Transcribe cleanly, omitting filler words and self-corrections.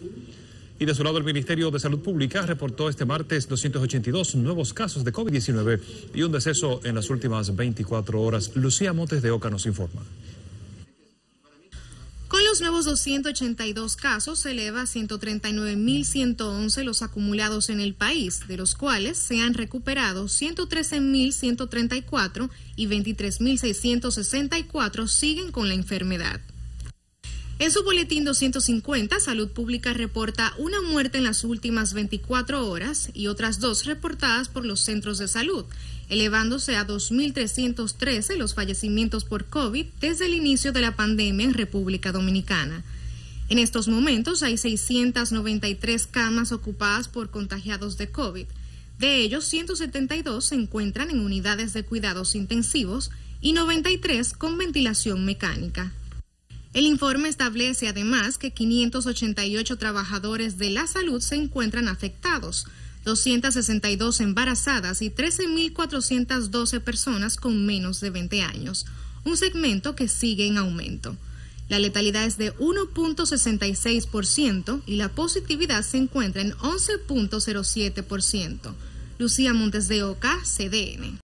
Y de su lado, el Ministerio de Salud Pública reportó este martes 282 nuevos casos de COVID-19 y un deceso en las últimas 24 horas. Lucía Montes de Oca nos informa. Con los nuevos 282 casos, se eleva a 139.111 los acumulados en el país, de los cuales se han recuperado 113.134 y 23.664 siguen con la enfermedad. En su boletín 250, Salud Pública reporta una muerte en las últimas 24 horas y otras 2 reportadas por los centros de salud, elevándose a 2.313 los fallecimientos por COVID desde el inicio de la pandemia en República Dominicana. En estos momentos hay 693 camas ocupadas por contagiados de COVID. De ellos, 172 se encuentran en unidades de cuidados intensivos y 93 con ventilación mecánica. El informe establece además que 588 trabajadores de la salud se encuentran afectados, 262 embarazadas y 13.412 personas con menos de 20 años, un segmento que sigue en aumento. La letalidad es de 1.66% y la positividad se encuentra en 11.07%. Lucía Montes de Oca, CDN.